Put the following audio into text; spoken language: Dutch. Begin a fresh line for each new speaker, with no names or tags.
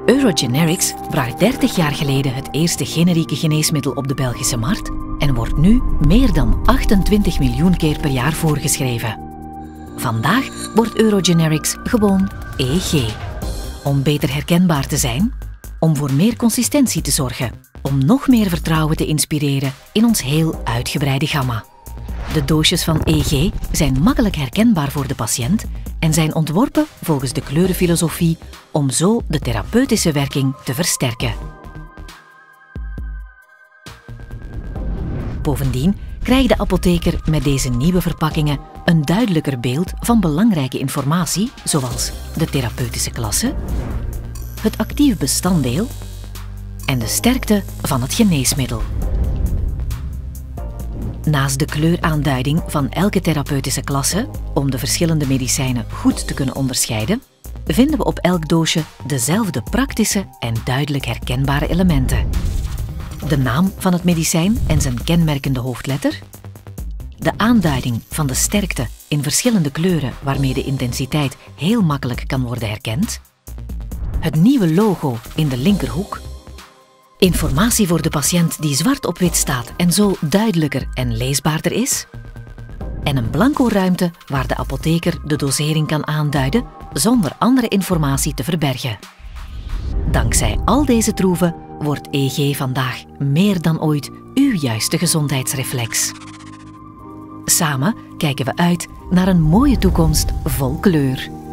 Eurogenerics bracht 30 jaar geleden het eerste generieke geneesmiddel op de Belgische markt en wordt nu meer dan 28 miljoen keer per jaar voorgeschreven. Vandaag wordt Eurogenerics gewoon EG. Om beter herkenbaar te zijn, om voor meer consistentie te zorgen, om nog meer vertrouwen te inspireren in ons heel uitgebreide gamma. De doosjes van EG zijn makkelijk herkenbaar voor de patiënt en zijn ontworpen volgens de kleurenfilosofie om zo de therapeutische werking te versterken. Bovendien krijgt de apotheker met deze nieuwe verpakkingen een duidelijker beeld van belangrijke informatie zoals de therapeutische klasse, het actief bestanddeel en de sterkte van het geneesmiddel. Naast de kleuraanduiding van elke therapeutische klasse, om de verschillende medicijnen goed te kunnen onderscheiden, vinden we op elk doosje dezelfde praktische en duidelijk herkenbare elementen. De naam van het medicijn en zijn kenmerkende hoofdletter, de aanduiding van de sterkte in verschillende kleuren waarmee de intensiteit heel makkelijk kan worden herkend, het nieuwe logo in de linkerhoek, informatie voor de patiënt die zwart op wit staat en zo duidelijker en leesbaarder is, en een blanco ruimte waar de apotheker de dosering kan aanduiden zonder andere informatie te verbergen. Dankzij al deze troeven wordt EG vandaag meer dan ooit uw juiste gezondheidsreflex. Samen kijken we uit naar een mooie toekomst vol kleur.